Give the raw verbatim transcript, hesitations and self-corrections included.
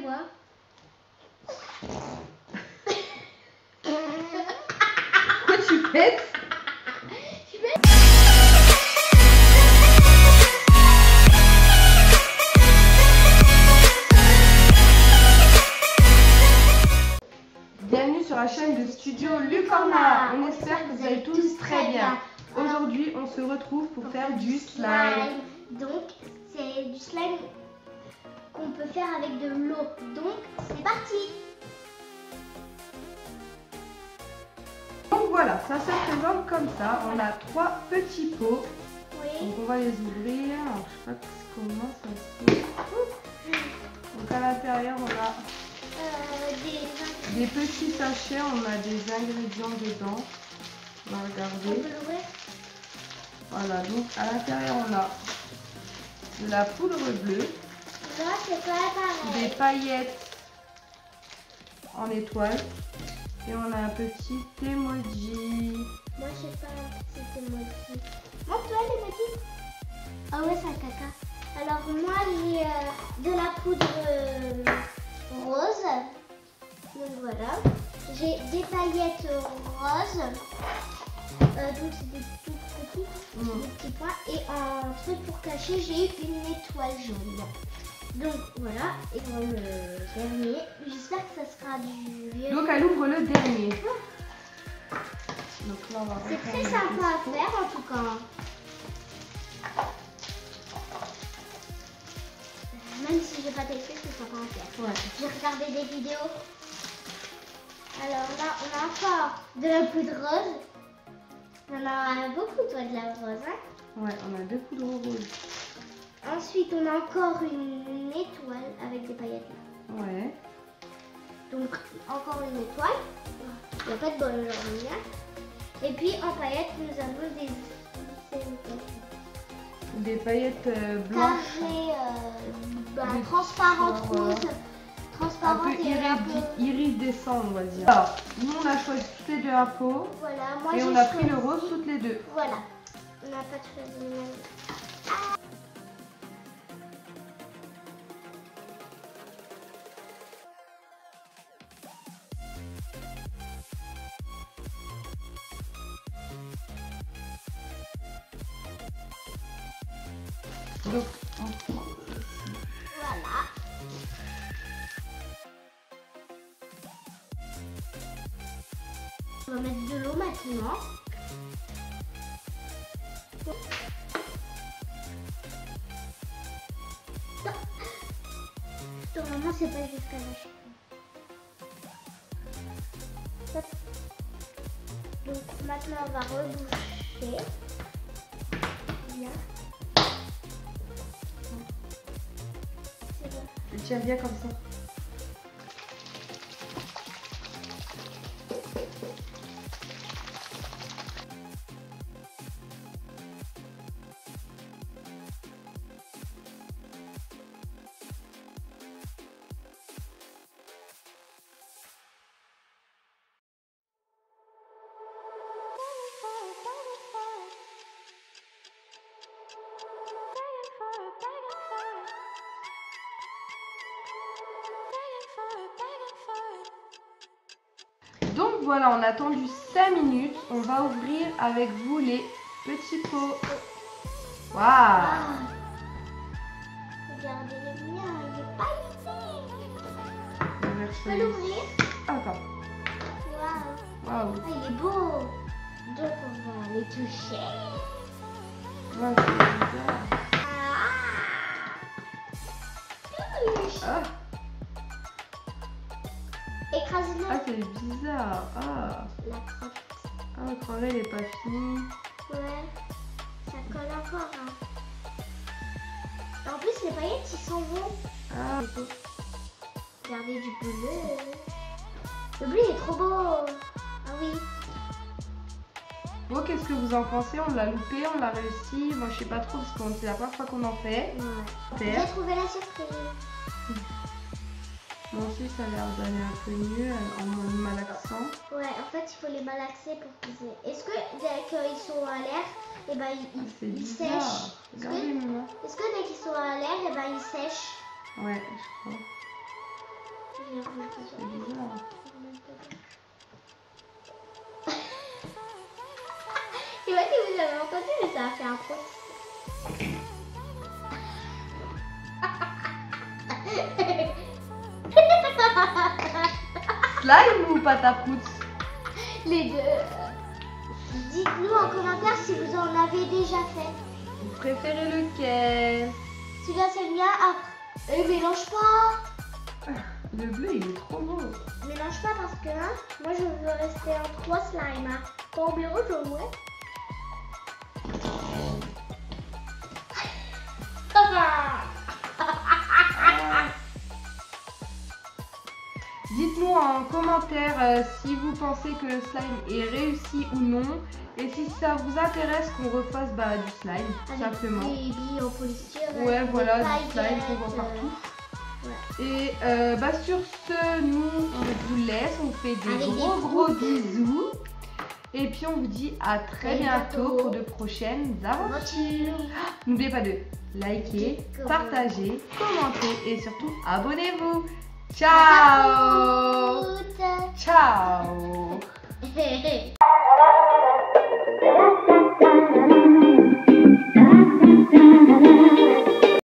voir. Quoi tu pètes? Bienvenue sur la chaîne de Studio Lucorna. On espère que vous allez tous très bien. Aujourd'hui, on se retrouve pour faire du slime. Donc, c'est du slime qu'on peut faire avec de l'eau. Donc, c'est parti. Donc voilà, ça se présente comme ça. On a trois petits pots. Oui. Donc on va les ouvrir. Alors, je sais pas comment ça se fait. Donc à l'intérieur, on a Euh, des... des petits sachets. On a des ingrédients dedans. On va On regarder. peut l'ouvrir. Voilà, donc à l'intérieur, on a de la poudre bleue, Là, c'est pas pareil. des paillettes en étoile et on a un petit emoji. Moi, je sais pas si c'est emoji. Montre-toi l'emoji. Ah ouais, c'est un caca. Alors, moi, j'ai euh, de la poudre euh, rose. Donc, voilà. J'ai des paillettes roses. Euh, donc, c'est des tout petits, Mmh. des petits points. Et en truc pour cacher, j'ai une étoile jaune. Donc, voilà. Et pour le dernier, j'espère que ça sera du violet. Donc elle ouvre le dernier. Donc là, on va C'est reprendre très le sympa à dispo. faire en tout cas. Même si j'ai pas testé, c'est sympa à faire. Ouais. J'ai regardé des vidéos. Alors là, on a encore de la poudre rose. On en a beaucoup, toi, de la rose. Hein. Ouais, on a deux poudres roses. Ensuite, on a encore une étoile avec des paillettes là. Ouais. Donc, encore une étoile. Il n'y a pas de bol aujourd'hui. Hein. Et puis, en paillettes, nous avons des... Des paillettes euh, blanches. Carré, euh, bah, Des transparente petits, voilà. rose, Un transparente peu et un peu... iridi- iridescent, on va dire. Alors, nous on a choisi toutes les deux la peau Voilà, moi et j'ai on a pris le choisi- rose toutes les deux. Voilà, on n'a pas choisi le même. Donc, on prend Voilà. On va mettre de l'eau maintenant. Non. Normalement, c'est pas jusqu'à la cheville. Hop. Donc maintenant, on va reboucher. Bien. C'est bon. tu tiens bien comme ça. Donc voilà, on a attendu cinq minutes. On va ouvrir avec vous les petits pots. Waouh! Ah. Regardez le mien, il est pas ici. Je peux l'ouvrir? Attends. Waouh. Waouh. Ah, il est beau. Donc on va les toucher. Ouais, c'est bizarre. Ah. Ah, Écrase-le. ah c'est bizarre. Ah, La crotte. ah le travail il est pas fini. Ouais. Ça colle encore. Hein. En plus, les paillettes, ils sont bons. Ah, Regardez du bleu. Le bleu, il est trop beau. Ah oui. bon, qu'est-ce que vous en pensez? On l'a loupé, on l'a réussi. Moi, je sais pas trop parce que c'est la première fois qu'on en fait. Ouais. Terre. J'ai trouvé la surprise. Moi aussi, ça a l'air d'aller un peu mieux en mode malaxant. Ouais, en fait, il faut les malaxer pour qu'ils aient... Est-ce que dès qu'ils sont à l'air, et ben, ils, C'est ils bizarre. sèchent? Est-ce Regardez, que, maman. est-ce que dès qu'ils sont à l'air, et ben, ils sèchent? Ouais, je crois. Je vais remettre ça. C'est bizarre. Je sais pas si vous avez entendu, mais ça a fait un pot. Slime ou pâte à poudre? Les deux. Dites-nous en commentaire si vous en avez déjà fait. Vous préférez lequel? Celui-là c'est le mien. Après, euh, mélange pas. Le bleu il est trop beau. Mélange pas parce que hein, moi je veux rester en trois slimes. Hein. Combien je vois? Dites-nous en commentaire euh, si vous pensez que le slime est réussi ou non. Et si ça vous intéresse qu'on refasse bah, du slime, tout Avec simplement. des billes en polystyrène. Ouais, voilà, des du slime qu'on voit paillettes, partout. euh, ouais. Et euh, bah, sur ce, nous, on vous laisse. On fait des Avec gros, des gros bisous. Et puis, on vous dit à très À bientôt bientôt. pour de prochaines aventures. N'oubliez pas de liker, Comment- partager, commenter et surtout abonnez-vous. Ciao! Ciao. Ciao!